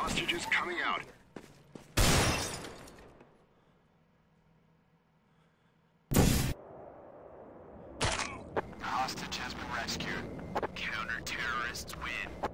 Hostages coming out. Hostage has been rescued. Counter-terrorists win.